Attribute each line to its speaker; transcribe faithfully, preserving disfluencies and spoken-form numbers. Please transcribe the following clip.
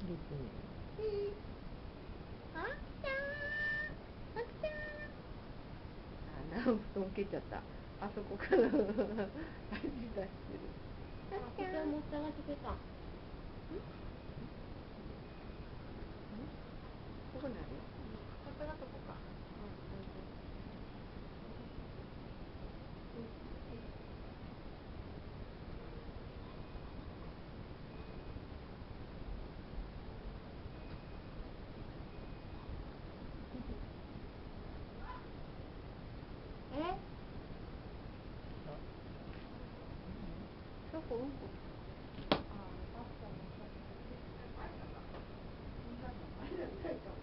Speaker 1: どこに。
Speaker 2: あきちゃん、あきちゃん。あ、なお布団蹴っちゃった。あそこから足出してる。あきちゃん。持ち上がってくれた。ん？ん？ここにあるよ。ここだとこか。え？そこうんこ。ああ、確かに。